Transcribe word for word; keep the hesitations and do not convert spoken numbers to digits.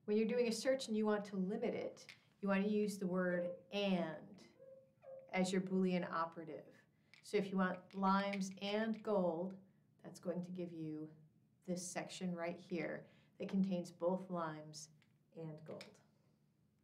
When you're doing a search and you want to limit it, you want to use the word and as your Boolean operative. So if you want limes and gold, that's going to give you this section right here that contains both limes and gold.